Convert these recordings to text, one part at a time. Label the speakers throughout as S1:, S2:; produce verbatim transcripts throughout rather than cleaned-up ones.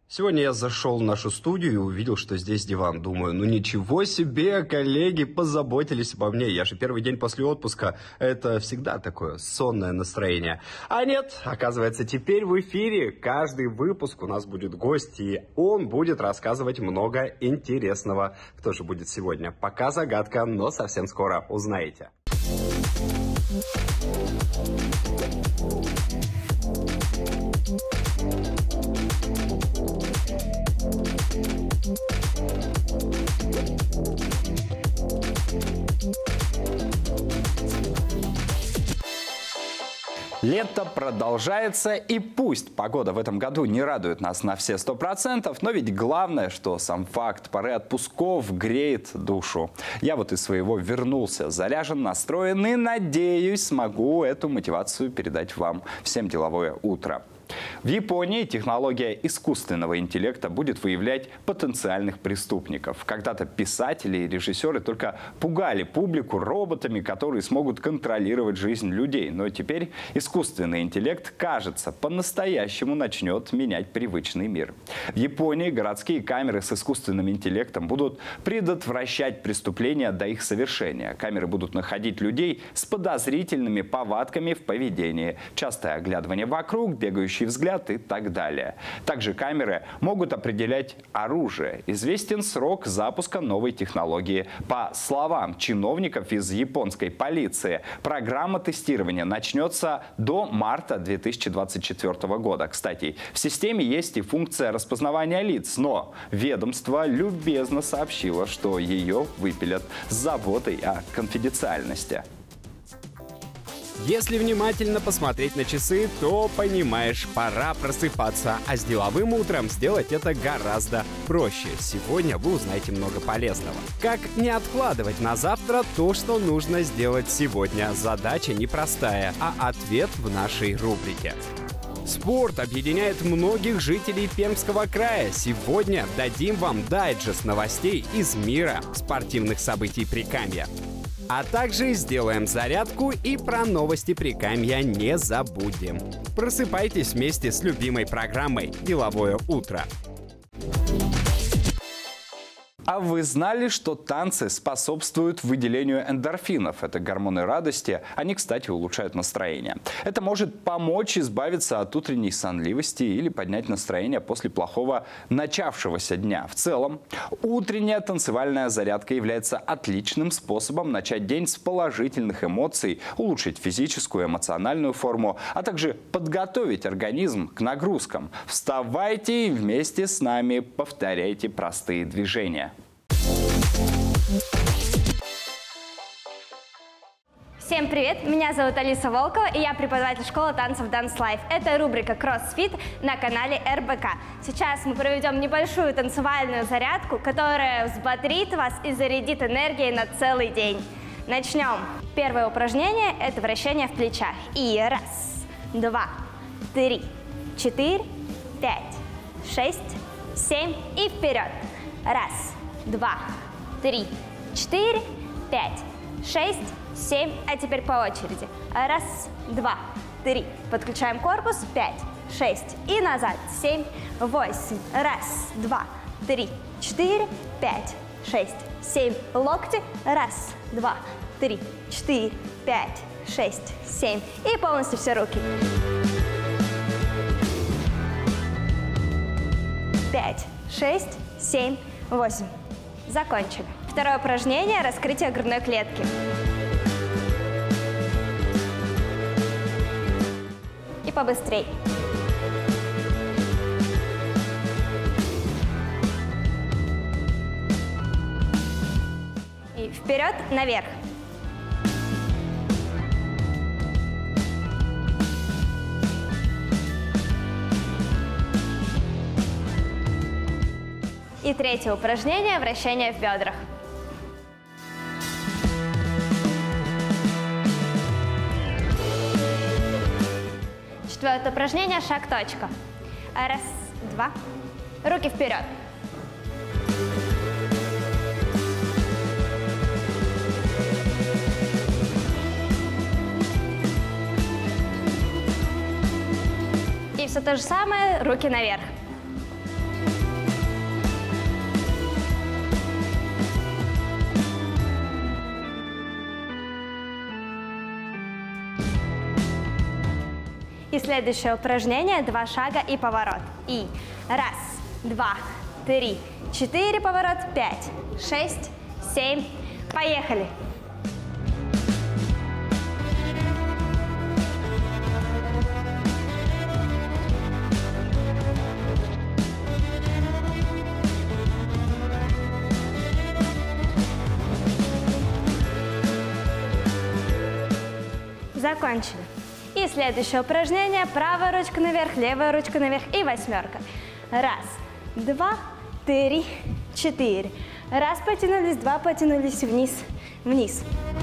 S1: Сегодня я зашел в нашу студию и увидел, что здесь диван. Думаю, ну ничего себе, коллеги позаботились обо мне. Я же первый день после отпуска. Это всегда такое сонное настроение. А нет, оказывается, теперь в эфире каждый выпуск у нас будет гость, и он будет рассказывать много интересного. Кто же будет сегодня? Пока загадка, но совсем скоро узнаете.
S2: Лето продолжается, и пусть погода в этом году не радует нас на все сто процентов, но ведь главное, что сам факт поры отпусков греет душу. Я вот из своего вернулся, заряжен, настроен и, надеюсь, смогу эту мотивацию передать вам. Всем деловое утро. В Японии технология искусственного интеллекта будет выявлять потенциальных преступников. Когда-то писатели и режиссеры только пугали публику роботами, которые смогут контролировать жизнь людей. Но теперь искусственный интеллект, кажется, по-настоящему начнет менять привычный мир. В Японии городские камеры с искусственным интеллектом будут предотвращать преступления до их совершения. Камеры будут находить людей с подозрительными повадками в поведении. Частое оглядывание вокруг, бегающий взгляд и так далее. Также камеры могут определять оружие. Известен срок запуска новой технологии. По словам чиновников из японской полиции, программа тестирования начнется до марта две тысячи двадцать четвёртого года. Кстати, в системе есть и функция распознавания лиц, но ведомство любезно сообщило, что ее выпилят с заботой о конфиденциальности.
S3: Если внимательно посмотреть на часы, то понимаешь, пора просыпаться. А с деловым утром сделать это гораздо проще. Сегодня вы узнаете много полезного. Как не откладывать на завтра то, что нужно сделать сегодня. Задача непростая, а ответ в нашей рубрике. Спорт объединяет многих жителей Пермского края. Сегодня дадим вам дайджест новостей из мира спортивных событий Прикамья. А также сделаем зарядку и про новости Прикамья не забудем. Просыпайтесь вместе с любимой программой «Деловое утро».
S2: А вы знали, что танцы способствуют выделению эндорфинов? Это гормоны радости. Они, кстати, улучшают настроение. Это может помочь избавиться от утренней сонливости или поднять настроение после плохого начавшегося дня. В целом, утренняя танцевальная зарядка является отличным способом начать день с положительных эмоций, улучшить физическую и эмоциональную форму, а также подготовить организм к нагрузкам. Вставайте и вместе с нами повторяйте простые движения.
S4: Всем привет! Меня зовут Алиса Волкова, и я преподаватель школы танцев Dance Life. Это рубрика CrossFit на канале эр бэ ка. Сейчас мы проведем небольшую танцевальную зарядку, которая взбодрит вас и зарядит энергией на целый день. Начнем. Первое упражнение – это вращение в плечах. И раз, два, три, четыре, пять, шесть, семь и вперед. Раз, два, три, четыре, пять, шесть, семь. А теперь по очереди. Раз, два, три. Подключаем корпус. Пять, шесть. И назад. Семь, восемь. Раз, два, три, четыре, пять, шесть, семь. Локти. Раз, два, три, четыре, пять, шесть, семь. И полностью все руки. Пять, шесть, семь, восемь. Закончили. Второе упражнение – раскрытие грудной клетки. И побыстрей. И вперед, наверх. И третье упражнение – вращение в бедрах. Четвертое упражнение – шаг-точка. Раз, два. Руки вперед. И все то же самое, руки наверх. И следующее упражнение – два шага и поворот. И раз, два, три, четыре, поворот, пять, шесть, семь. Поехали! Закончили. И следующее упражнение. Правая ручка наверх, левая ручка наверх и восьмерка. Раз, два, три, четыре. Раз потянулись, два потянулись вниз, вниз.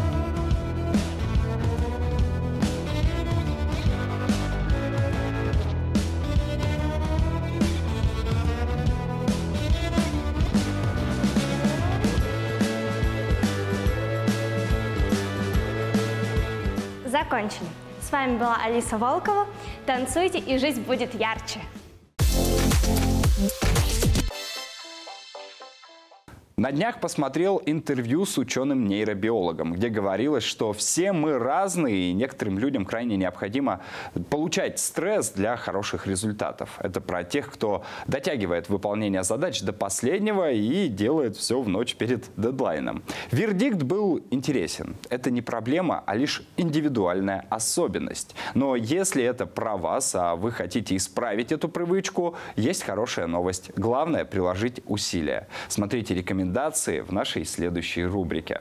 S4: Закончили. С вами была Алиса Волкова. Танцуйте, и жизнь будет ярче.
S2: На днях посмотрел интервью с ученым-нейробиологом, где говорилось, что все мы разные, и некоторым людям крайне необходимо получать стресс для хороших результатов. Это про тех, кто дотягивает выполнение задач до последнего и делает все в ночь перед дедлайном. Вердикт был интересен. Это не проблема, а лишь индивидуальная особенность. Но если это про вас, а вы хотите исправить эту привычку, есть хорошая новость. Главное – приложить усилия. Смотрите рекомендации в нашей следующей рубрике.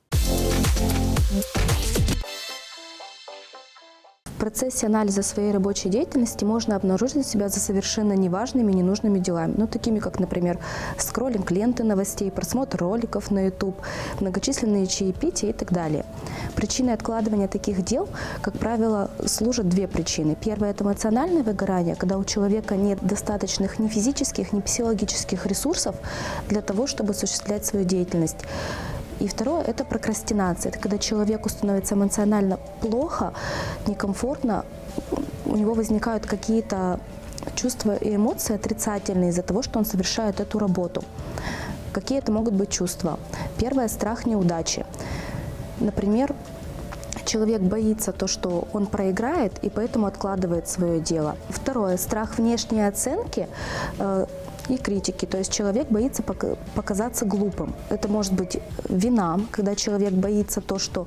S5: В процессе анализа своей рабочей деятельности можно обнаружить себя за совершенно неважными и ненужными делами, ну, такими как, например, скроллинг ленты новостей, просмотр роликов на YouTube, многочисленные чаепития и так далее. Причиной откладывания таких дел, как правило, служат две причины. Первая – это эмоциональное выгорание, когда у человека нет достаточных ни физических, ни психологических ресурсов для того, чтобы осуществлять свою деятельность. И второе – это прокрастинация. Это когда человеку становится эмоционально плохо, некомфортно, у него возникают какие-то чувства и эмоции отрицательные из-за того, что он совершает эту работу. Какие это могут быть чувства? Первое – страх неудачи. Например, человек боится то, что он проиграет, и поэтому откладывает свое дело. Второе – страх внешней оценки э, и критики. То есть человек боится показаться глупым. Это может быть вина, когда человек боится то, что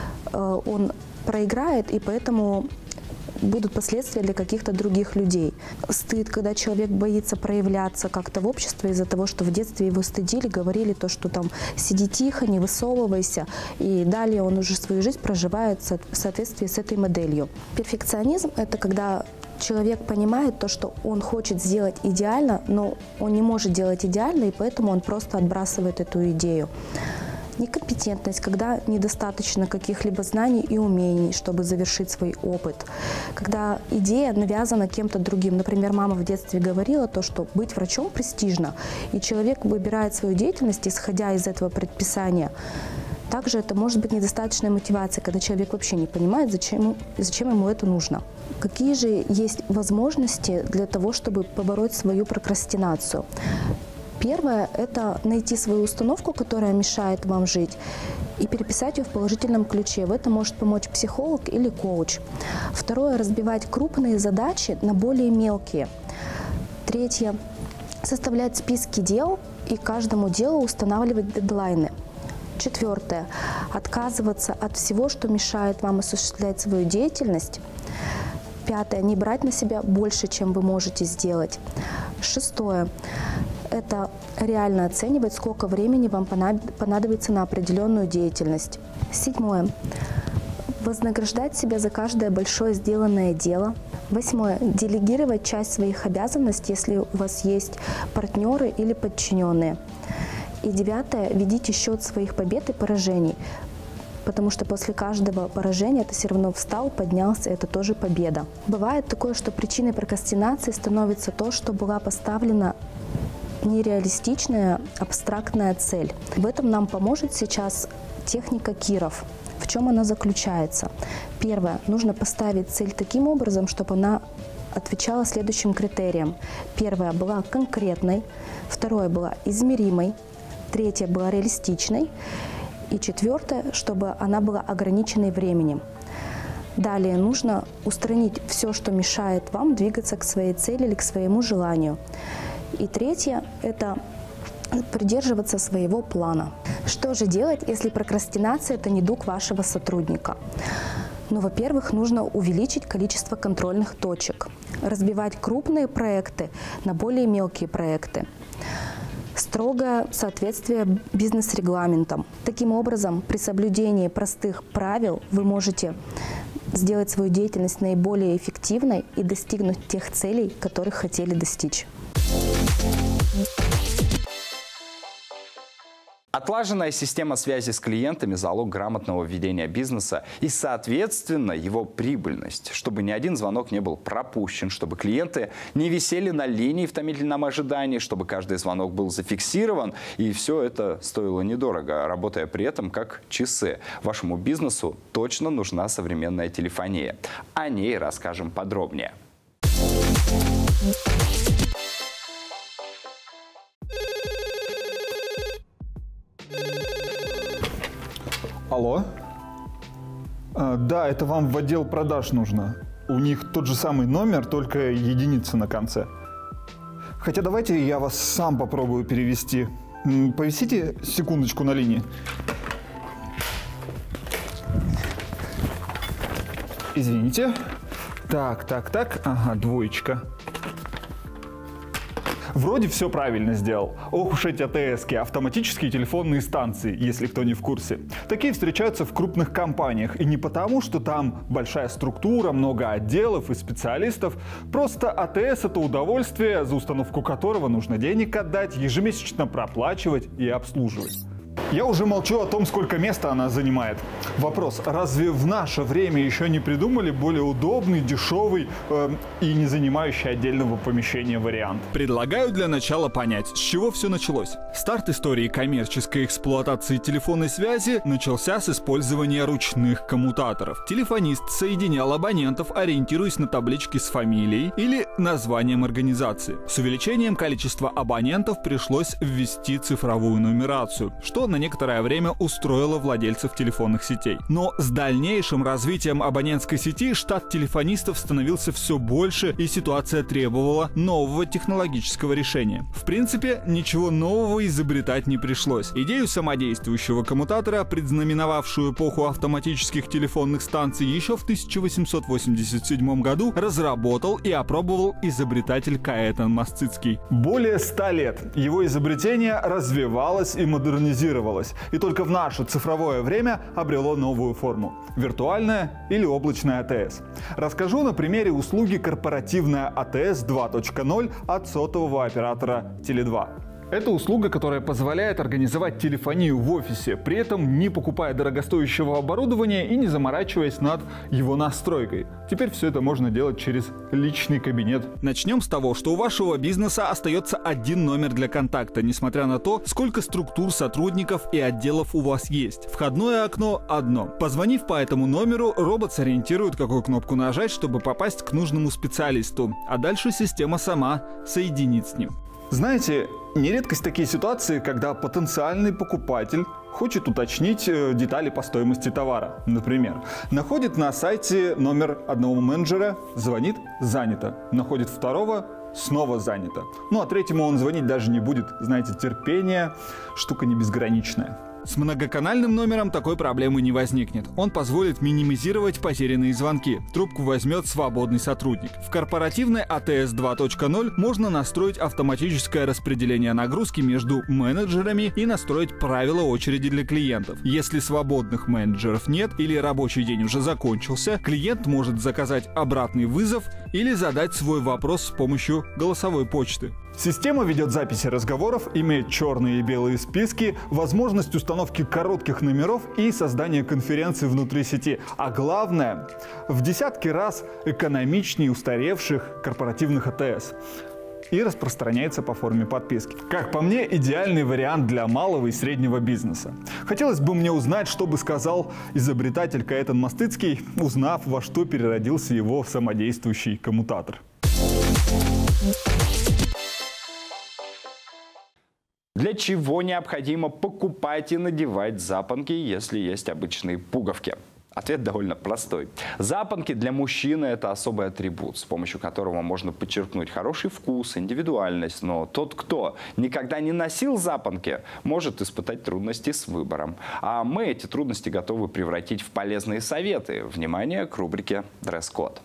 S5: э, он проиграет, и поэтому будут последствия для каких-то других людей. Стыд, когда человек боится проявляться как-то в обществе из-за того, что в детстве его стыдили, говорили то, что там сиди тихо, не высовывайся, и далее он уже свою жизнь проживает в соответствии с этой моделью. Перфекционизм – это когда человек понимает то, что он хочет сделать идеально, но он не может делать идеально, и поэтому он просто отбрасывает эту идею. Некомпетентность, когда недостаточно каких-либо знаний и умений, чтобы завершить свой опыт. Когда идея навязана кем-то другим. Например, мама в детстве говорила то, что быть врачом престижно, и человек выбирает свою деятельность, исходя из этого предписания. Также это может быть недостаточная мотивация, когда человек вообще не понимает, зачем, зачем ему это нужно. Какие же есть возможности для того, чтобы побороть свою прокрастинацию? Первое – это найти свою установку, которая мешает вам жить, и переписать ее в положительном ключе. В этом может помочь психолог или коуч. Второе – разбивать крупные задачи на более мелкие. Третье – составлять списки дел и каждому делу устанавливать дедлайны. Четвертое – отказываться от всего, что мешает вам осуществлять свою деятельность. Пятое – не брать на себя больше, чем вы можете сделать. Шестое – это реально оценивать, сколько времени вам понадобится на определенную деятельность. Седьмое – вознаграждать себя за каждое большое сделанное дело. Восьмое – делегировать часть своих обязанностей, если у вас есть партнеры или подчиненные. И девятое – ведите счет своих побед и поражений, потому что после каждого поражения ты все равно встал, поднялся, это тоже победа. Бывает такое, что причиной прокрастинации становится то, что была поставлена нереалистичная, абстрактная цель. В этом нам поможет сейчас техника Киров. В чем она заключается? Первое. Нужно поставить цель таким образом, чтобы она отвечала следующим критериям. Первое была конкретной, второе была измеримой, третье была реалистичной, и четвертое, чтобы она была ограниченной временем. Далее нужно устранить все, что мешает вам двигаться к своей цели или к своему желанию. И третье – это придерживаться своего плана. Что же делать, если прокрастинация – это недуг вашего сотрудника? Ну, во-первых, нужно увеличить количество контрольных точек, разбивать крупные проекты на более мелкие проекты. Строгое соответствие бизнес-регламентам. Таким образом, при соблюдении простых правил вы можете сделать свою деятельность наиболее эффективной и достигнуть тех целей, которых хотели достичь.
S2: Отлаженная система связи с клиентами – залог грамотного ведения бизнеса и, соответственно, его прибыльность, чтобы ни один звонок не был пропущен, чтобы клиенты не висели на линии в томительном ожидании, чтобы каждый звонок был зафиксирован. И все это стоило недорого, работая при этом как часы. Вашему бизнесу точно нужна современная телефония. О ней расскажем подробнее.
S6: Алло? А, да, это вам в отдел продаж нужно. У них тот же самый номер, только единица на конце. Хотя давайте я вас сам попробую перевести. Повисите секундочку на линии. Извините. Так, так, так. Ага, двоечка. Вроде все правильно сделал. Ох уж эти АТСки, автоматические телефонные станции, если кто не в курсе. Такие встречаются в крупных компаниях. И не потому, что там большая структура, много отделов и специалистов. Просто АТС – это удовольствие, за установку которого нужно денег отдать, ежемесячно проплачивать и обслуживать. Я уже молчу о том, сколько места она занимает. Вопрос, разве в наше время еще не придумали более удобный, дешевый э, и не занимающий отдельного помещения вариант?
S7: Предлагаю для начала понять, с чего все началось. Старт истории коммерческой эксплуатации телефонной связи начался с использования ручных коммутаторов. Телефонист соединял абонентов, ориентируясь на таблички с фамилией или названием организации. С увеличением количества абонентов пришлось ввести цифровую нумерацию, что на некоторое время устроило владельцев телефонных сетей. Но с дальнейшим развитием абонентской сети штат телефонистов становился все больше, и ситуация требовала нового технологического решения. В принципе, ничего нового изобретать не пришлось. Идею самодействующего коммутатора, предзнаменовавшую эпоху автоматических телефонных станций, еще в тысяча восемьсот восемьдесят седьмом году разработал и опробовал изобретатель Каэтан Мосцицкий.
S6: Более ста лет его изобретение развивалось и модернизировалось. И только в наше цифровое время обрело новую форму – виртуальная или облачная АТС. Расскажу на примере услуги корпоративная АТС два точка ноль от сотового оператора Теле два. Это услуга, которая позволяет организовать телефонию в офисе, при этом не покупая дорогостоящего оборудования и не заморачиваясь над его настройкой. Теперь все это можно делать через личный кабинет.
S7: Начнем с того, что у вашего бизнеса остается один номер для контакта, несмотря на то, сколько структур, сотрудников и отделов у вас есть. Входное окно одно. Позвонив по этому номеру, робот сориентирует, какую кнопку нажать, чтобы попасть к нужному специалисту, а дальше система сама соединит с ним.
S6: Знаете, не редкость такие ситуации, когда потенциальный покупатель хочет уточнить детали по стоимости товара. Например, находит на сайте номер одного менеджера, звонит – занято. Находит второго – снова занято. Ну а третьему он звонить даже не будет. Знаете, терпение – штука не безграничная.
S7: С многоканальным номером такой проблемы не возникнет. Он позволит минимизировать потерянные звонки. Трубку возьмет свободный сотрудник. В корпоративной АТС два точка ноль можно настроить автоматическое распределение нагрузки между менеджерами и настроить правила очереди для клиентов. Если свободных менеджеров нет или рабочий день уже закончился, клиент может заказать обратный вызов или задать свой вопрос с помощью голосовой почты.
S6: Система ведет записи разговоров, имеет черные и белые списки, возможность установки коротких номеров и создания конференций внутри сети. А главное, в десятки раз экономичнее устаревших корпоративных АТС. И распространяется по форме подписки. Как по мне, идеальный вариант для малого и среднего бизнеса. Хотелось бы мне узнать, что бы сказал изобретатель Каэтан Мосцицкий, узнав, во что переродился его самодействующий коммутатор.
S2: Для чего необходимо покупать и надевать запонки, если есть обычные пуговки? Ответ довольно простой. Запонки для мужчины – это особый атрибут, с помощью которого можно подчеркнуть хороший вкус, индивидуальность. Но тот, кто никогда не носил запонки, может испытать трудности с выбором. А мы эти трудности готовы превратить в полезные советы. Внимание к рубрике «Дресс-код».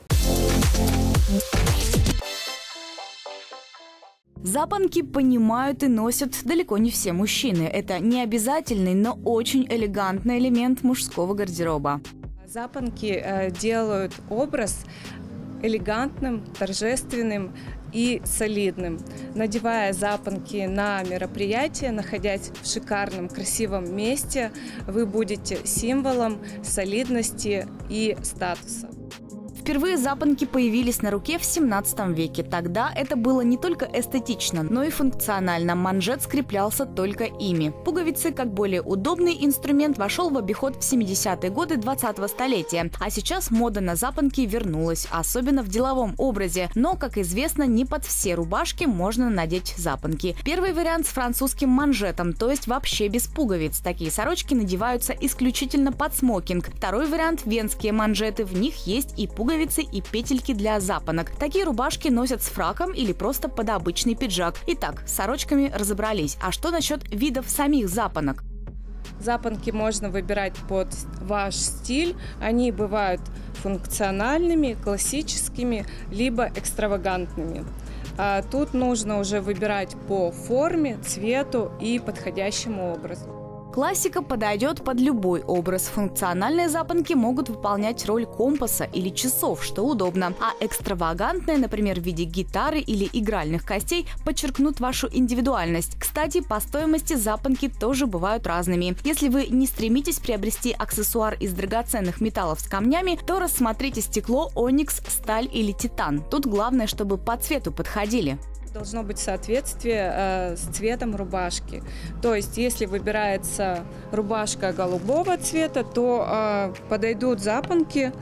S8: Запонки понимают и носят далеко не все мужчины. Это не обязательный, но очень элегантный элемент мужского гардероба.
S9: Запонки э, делают образ элегантным, торжественным и солидным. Надевая запонки на мероприятие, находясь в шикарном, красивом месте, вы будете символом солидности и статуса.
S8: Впервые запонки появились на руке в семнадцатом веке. Тогда это было не только эстетично, но и функционально. Манжет скреплялся только ими. Пуговицы, как более удобный инструмент, вошел в обиход в семидесятые годы двадцатого столетия. А сейчас мода на запонки вернулась, особенно в деловом образе. Но, как известно, не под все рубашки можно надеть запонки. Первый вариант с французским манжетом, то есть вообще без пуговиц. Такие сорочки надеваются исключительно под смокинг. Второй вариант – венские манжеты. В них есть и пуговицы, и петельки для запонок. Такие рубашки носят с фраком или просто под обычный пиджак. Итак, с сорочками разобрались. А что насчет видов самих запонок?
S9: Запонки можно выбирать под ваш стиль. Они бывают функциональными, классическими, либо экстравагантными. А тут нужно уже выбирать по форме, цвету и подходящему образу.
S8: Классика подойдет под любой образ. Функциональные запонки могут выполнять роль компаса или часов, что удобно. А экстравагантные, например, в виде гитары или игральных костей, подчеркнут вашу индивидуальность. Кстати, по стоимости запонки тоже бывают разными. Если вы не стремитесь приобрести аксессуар из драгоценных металлов с камнями, то рассмотрите стекло, оникс, сталь или титан. Тут главное, чтобы по цвету подходили.
S9: Должно быть соответствие э, с цветом рубашки. То есть, если выбирается рубашка голубого цвета, то э, подойдут запонки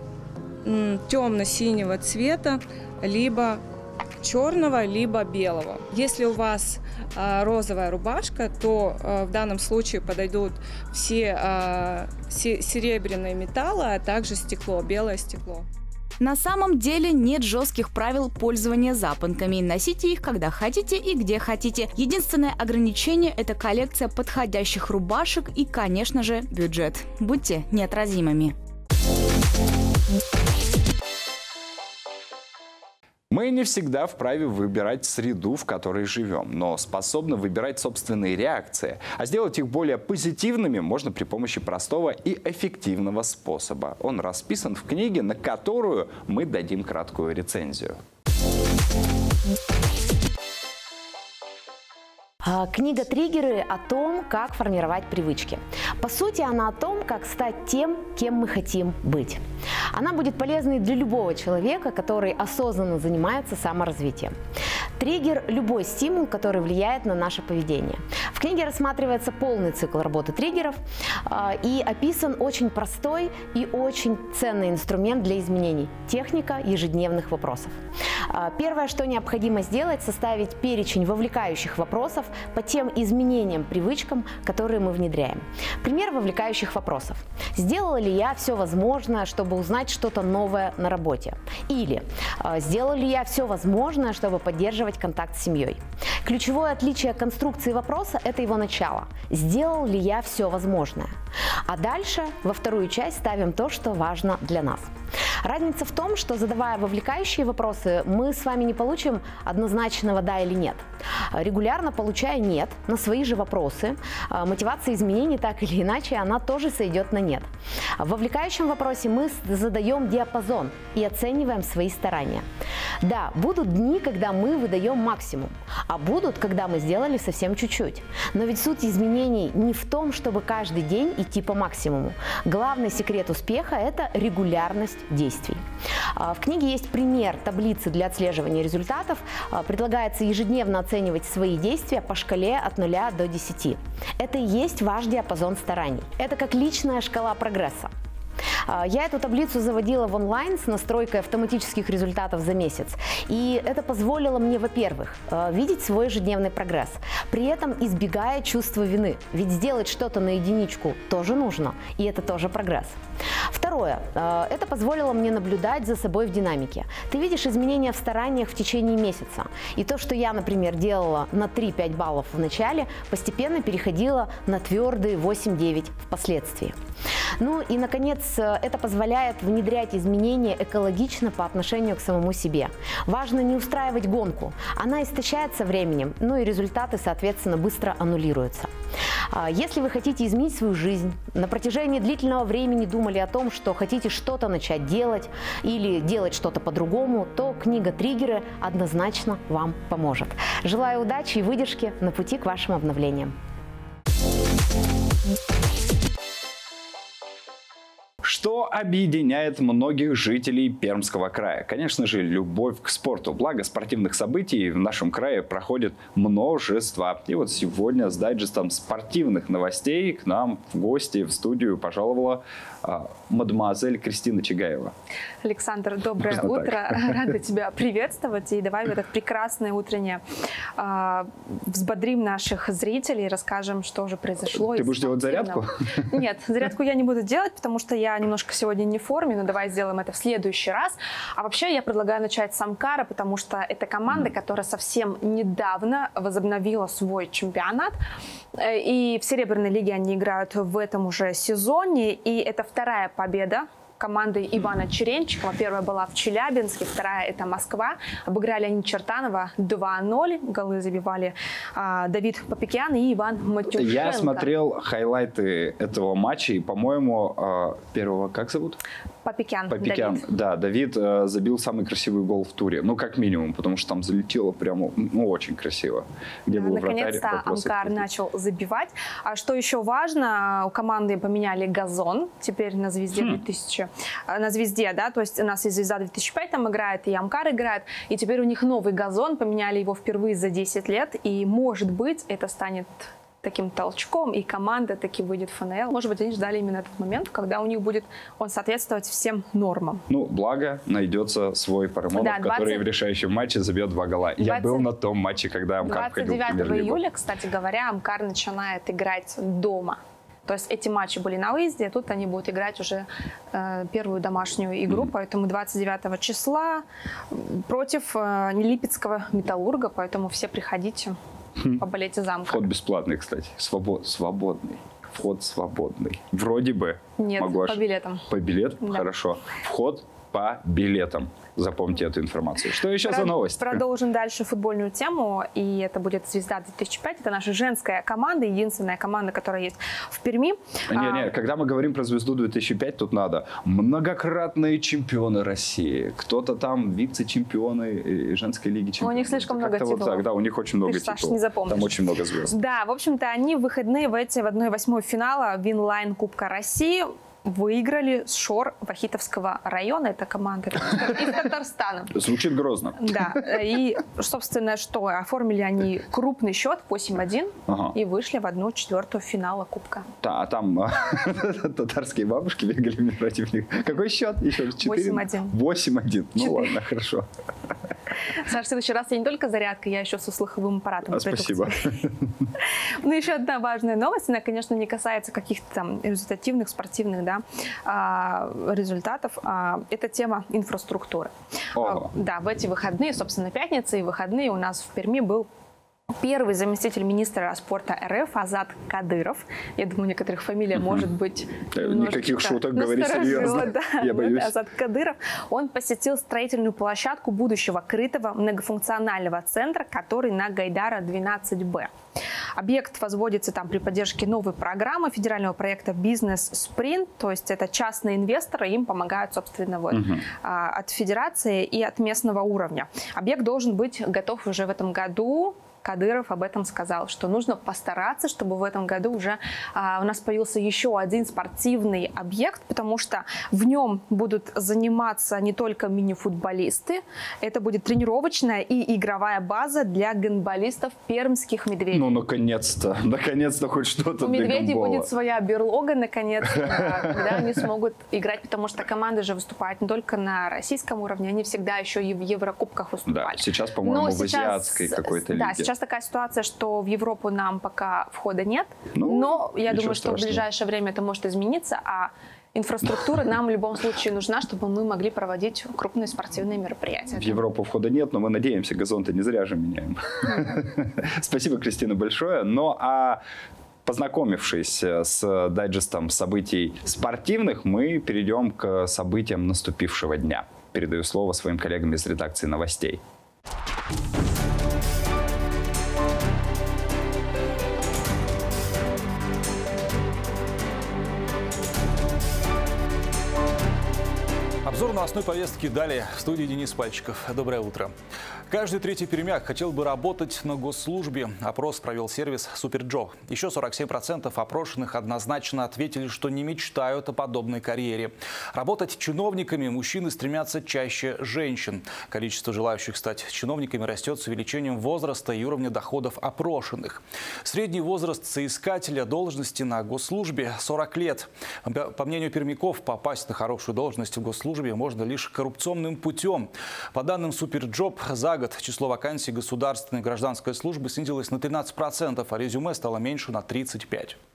S9: э, темно-синего цвета, либо черного, либо белого. Если у вас э, розовая рубашка, то э, в данном случае подойдут все э, серебряные металлы, а также стекло, белое стекло.
S8: На самом деле нет жестких правил пользования запонками. Носите их, когда хотите и где хотите. Единственное ограничение – это коллекция подходящих рубашек и, конечно же, бюджет. Будьте неотразимыми.
S2: Мы не всегда вправе выбирать среду, в которой живем, но способны выбирать собственные реакции. А сделать их более позитивными можно при помощи простого и эффективного способа. Он расписан в книге, на которую мы дадим краткую рецензию.
S10: Книга «Триггеры» о том, как формировать привычки. По сути, она о том, как стать тем, кем мы хотим быть. Она будет полезной для любого человека, который осознанно занимается саморазвитием. Триггер – любой стимул, который влияет на наше поведение. В книге рассматривается полный цикл работы триггеров э, и описан очень простой и очень ценный инструмент для изменений – техника ежедневных вопросов. Э, первое, что необходимо сделать – составить перечень вовлекающих вопросов по тем изменениям, привычкам, которые мы внедряем. Пример вовлекающих вопросов. Сделала ли я все возможное, чтобы узнать что-то новое на работе? Или э, сделала ли я все возможное, чтобы поддерживать контакт с семьей? Ключевое отличие конструкции вопроса – это его начало. Сделал ли я все возможное? А дальше во вторую часть ставим то, что важно для нас. Разница в том, что, задавая вовлекающие вопросы, мы с вами не получим однозначного «да» или «нет». Регулярно получая «нет» на свои же вопросы, мотивация изменений так или иначе, она тоже сойдет на «нет». В вовлекающем вопросе мы задаем диапазон и оцениваем свои старания. Да, будут дни, когда мы выдаем максимум, а будут, когда мы сделали совсем чуть-чуть. Но ведь суть изменений не в том, чтобы каждый день идти по максимуму. Главный секрет успеха – это регулярность действий. В книге есть пример таблицы для отслеживания результатов. Предлагается ежедневно оценивать свои действия по шкале от нуля до десяти. Это и есть ваш диапазон стараний. Это как личная шкала прогресса. Я эту таблицу заводила в онлайн с настройкой автоматических результатов за месяц. И это позволило мне, во-первых, видеть свой ежедневный прогресс, при этом избегая чувства вины. Ведь сделать что-то на единичку тоже нужно, и это тоже прогресс. Второе. Это позволило мне наблюдать за собой в динамике. Ты видишь изменения в стараниях в течение месяца. И то, что я, например, делала на три-пять баллов в начале, постепенно переходила на твердые восемь-девять впоследствии. Ну и, наконец, это позволяет внедрять изменения экологично по отношению к самому себе. Важно не устраивать гонку. Она истощается временем, ну и результаты, соответственно, быстро аннулируются. Если вы хотите изменить свою жизнь, на протяжении длительного времени думали о том, что хотите что-то начать делать или делать что-то по-другому, то книга «Триггеры» однозначно вам поможет. Желаю удачи и выдержки на пути к вашим обновлениям.
S2: Что объединяет многих жителей Пермского края? Конечно же, любовь к спорту. Благо, спортивных событий в нашем крае проходит множество. И вот сегодня с дайджестом спортивных новостей к нам в гости в студию пожаловала а, мадемуазель Кристина Чигаева.
S11: Александр, доброе
S2: Можно
S11: утро.
S2: так.
S11: Рада тебя приветствовать. И давай в это прекрасное утреннее а, взбодрим наших зрителей, расскажем, что же произошло.
S2: Ты будешь делать зарядку?
S11: Нет, зарядку я не буду делать, потому что я немножко сегодня не в форме, но давай сделаем это в следующий раз. А вообще я предлагаю начать с Амкара, потому что это команда, которая совсем недавно возобновила свой чемпионат. И в Серебряной лиге они играют в этом уже сезоне. И это вторая победа команды Ивана Черенчикова. Первая была в Челябинске, вторая — это Москва. Обыграли они Чертанова два ноль. Голы забивали а, Давид Попекян и Иван Матюшенко.
S2: Я смотрел хайлайты этого матча, и, по-моему, а, первого, как зовут?
S11: Попекян.
S2: Попекян,
S11: Давид.
S2: да, Давид э, забил самый красивый гол в туре. Ну, как минимум, потому что там залетело прямо, ну, очень красиво. Где был вратарь,
S11: наконец-то Амкар начал забивать. А что еще важно, у команды поменяли газон. Теперь на Звезде
S2: хм.
S11: две тысячи, на Звезде, да, то есть у нас и Звезда две тысячи пять там играет, и Амкар играет. И теперь у них новый газон, поменяли его впервые за десять лет. И, может быть, это станет таким толчком, и команда таки выйдет в ФНЛ. Может быть, они ждали именно этот момент, когда у них будет он соответствовать всем нормам.
S2: Ну, благо, найдется свой Парамонов,
S11: Да, двадцать...
S2: который в решающем матче забьет два гола.
S11: двадцать...
S2: Я был на том матче, когда Амкар входил в
S11: двадцать девятого
S2: Премьер-лигу.
S11: июля, кстати говоря, Амкар начинает играть дома. То есть эти матчи были на выезде, а тут они будут играть уже э, первую домашнюю игру. Mm-hmm. Поэтому двадцать девятого числа против э, Липецкого Металлурга. Поэтому все приходите, поболейте за Амкар.
S2: Вход бесплатный, кстати. Свобод... Свободный. Вход свободный. Вроде бы.
S11: Нет,
S2: Могу
S11: по билетам.
S2: По билетам?
S11: Да.
S2: Хорошо. Вход по билетам. Запомните эту информацию. Что еще
S11: Про...
S2: за новость?
S11: Продолжим дальше футбольную тему. И это будет Звезда две тысячи пять. Это наша женская команда, единственная команда, которая есть в Перми.
S2: Не-не,
S11: а...
S2: когда мы говорим про Звезду две тысячи пять, тут надо многократные чемпионы России. Кто-то там вице-чемпионы женской лиги чемпионов.
S11: У них слишком много
S2: вот
S11: титулов.
S2: Так, да, у них очень много
S11: Ты,
S2: титулов.
S11: Саш, не запомнишь.
S2: Там очень много звезд.
S11: Да, в общем-то, они в выходные в эти в одна восьмая финала Винлайн Кубка России выиграли с Шор Вахитовского района. Это команда из Татарстана.
S2: Звучит грозно.
S11: Да. И, собственно, что? Оформили они крупный счет восемь один ага. и вышли в одну четвертую финала Кубка.
S2: Да, а там татарские бабушки бегали против них. Какой счет? Еще
S11: восемь один.
S2: восемь один. Ну ладно, хорошо.
S11: Саша, в следующий раз я не только зарядка, я еще со слуховым аппаратом.
S2: А, спасибо.
S11: Ну, еще одна важная новость. Она, конечно, не касается каких-то там результативных, спортивных, да, результатов. Это тема инфраструктуры.
S2: Ого.
S11: Да, в эти выходные, собственно, пятница и выходные у нас в Перми был первый заместитель министра спорта РФ Азат Кадыров. Я думаю, у некоторых фамилия может быть...
S2: Никаких шуток, говори серьезно.
S11: Да,
S2: я боюсь.
S11: Азат Кадыров. Он посетил строительную площадку будущего крытого многофункционального центра, который на Гайдара двенадцать Б. Объект возводится там при поддержке новой программы федерального проекта «Бизнес Спринт». То есть это частные инвесторы, им помогают, собственно, вот, угу. от федерации и от местного уровня. Объект должен быть готов уже в этом году. Кадыров об этом сказал, что нужно постараться, чтобы в этом году уже а, у нас появился еще один спортивный объект, потому что в нем будут заниматься не только мини-футболисты, это будет тренировочная и игровая база для гандболистов пермских медведей.
S2: Ну, наконец-то, наконец-то хоть что-то
S11: У
S2: для
S11: медведей
S2: гандбола.
S11: будет своя берлога, наконец-то, когда они смогут играть, потому что команды же выступают не только на российском уровне, они всегда еще и в Еврокубках выступали.
S2: Да, сейчас, по-моему, в азиатской какой-то лиге.
S11: Да, сейчас такая ситуация, что в Европу нам пока входа нет,
S2: ну,
S11: но я думаю, что
S2: страшного.
S11: в ближайшее время это может измениться, а инфраструктура нам в любом случае нужна, чтобы мы могли проводить крупные спортивные мероприятия.
S2: В Европу входа нет, но мы надеемся, газон-то не зря же меняем. Спасибо, Кристина, большое. Ну а познакомившись с дайджестом событий спортивных, мы перейдем к событиям наступившего дня. Передаю слово своим коллегам из редакции новостей.
S12: Обзор новостной повестки далее. В студии Денис Пальчиков. Доброе утро. Каждый третий пермяк хотел бы работать на госслужбе. Опрос провел сервис Суперджоп. Еще сорок семь процентов опрошенных однозначно ответили, что не мечтают о подобной карьере. Работать чиновниками мужчины стремятся чаще женщин. Количество желающих стать чиновниками растет с увеличением возраста и уровня доходов опрошенных. Средний возраст соискателя должности на госслужбе – сорок лет. По мнению пермяков, попасть на хорошую должность в госслужбе можно лишь коррупционным путем. По данным Суперджоп, за год число вакансий государственной гражданской службы снизилось на тринадцать процентов, а резюме стало меньше на тридцать пять процентов.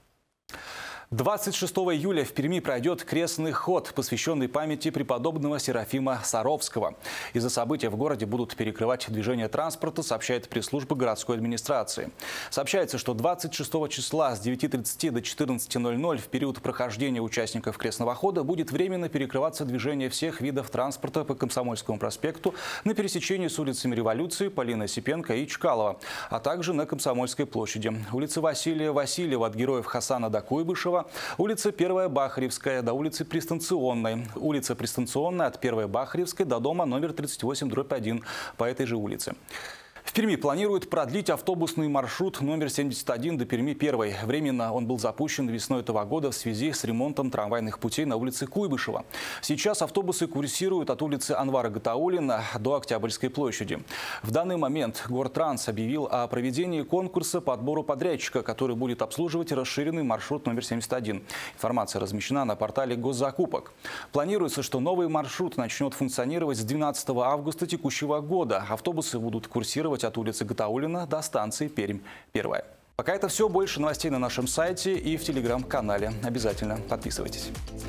S12: двадцать шестого июля в Перми пройдет крестный ход, посвященный памяти преподобного Серафима Саровского. Из-за события в городе будут перекрывать движение транспорта, сообщает пресс-служба городской администрации. Сообщается, что двадцать шестого числа с девяти тридцати до четырнадцати ноль-ноль в период прохождения участников крестного хода будет временно перекрываться движение всех видов транспорта по Комсомольскому проспекту на пересечении с улицами Революции, Полины Осипенко и Чкалова, а также на Комсомольской площади. Улица Василия Васильева от героев Хасана до Куйбышева, улица Первая Бахаревская до улицы Пристанционной, улица Пристанционная от Первой Бахаревской до дома номер тридцать восемь дробь один по этой же улице. В Перми планируют продлить автобусный маршрут номер семьдесят один до Перми первой. Временно он был запущен весной этого года в связи с ремонтом трамвайных путей на улице Куйбышева. Сейчас автобусы курсируют от улицы Анвара Гатауллина до Октябрьской площади. В данный момент Гортранс объявил о проведении конкурса по отбору подрядчика, который будет обслуживать расширенный маршрут номер семьдесят один. Информация размещена на портале госзакупок. Планируется, что новый маршрут начнет функционировать с двенадцатого августа текущего года. Автобусы будут курсировать от улицы Гатауллина до станции Пермь-первая. Пока это все. Больше новостей на нашем сайте и в телеграм-канале. Обязательно подписывайтесь.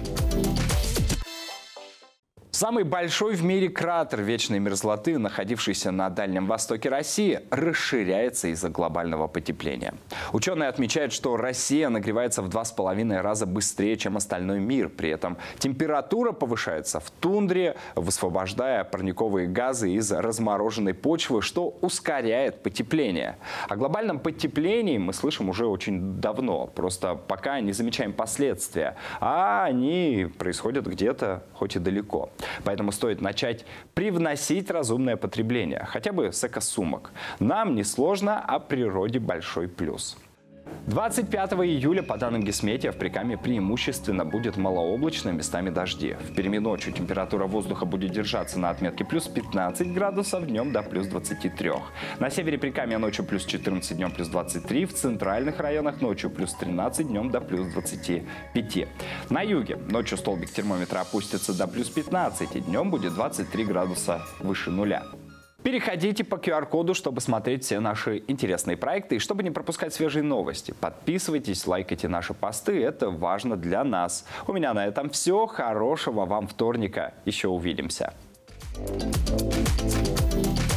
S2: Самый большой в мире кратер вечной мерзлоты, находившийся на Дальнем Востоке России, расширяется из-за глобального потепления. Ученые отмечают, что Россия нагревается в два с половиной раза быстрее, чем остальной мир. При этом температура повышается в тундре, высвобождая парниковые газы из размороженной почвы, что ускоряет потепление. О глобальном потеплении мы слышим уже очень давно, просто пока не замечаем последствия, а они происходят где-то, хоть и далеко. Поэтому стоит начать привносить разумное потребление, хотя бы с эко-сумок. Нам не сложно, а природе большой плюс. двадцать пятого июля, по данным Гисметея, в Прикамье преимущественно будет малооблачно, местами дожди. В Перми ночью температура воздуха будет держаться на отметке плюс пятнадцать градусов, днем до плюс двадцати трёх. На севере Прикамья ночью плюс четырнадцать, днем плюс двадцать три. В центральных районах ночью плюс тринадцать, днем до плюс двадцати пяти. На юге ночью столбик термометра опустится до плюс пятнадцати, днем будет двадцать три градуса выше нуля. Переходите по ку ар коду, чтобы смотреть все наши интересные проекты и чтобы не пропускать свежие новости. Подписывайтесь, лайкайте наши посты, это важно для нас. У меня на этом все. Хорошего вам вторника. Еще увидимся.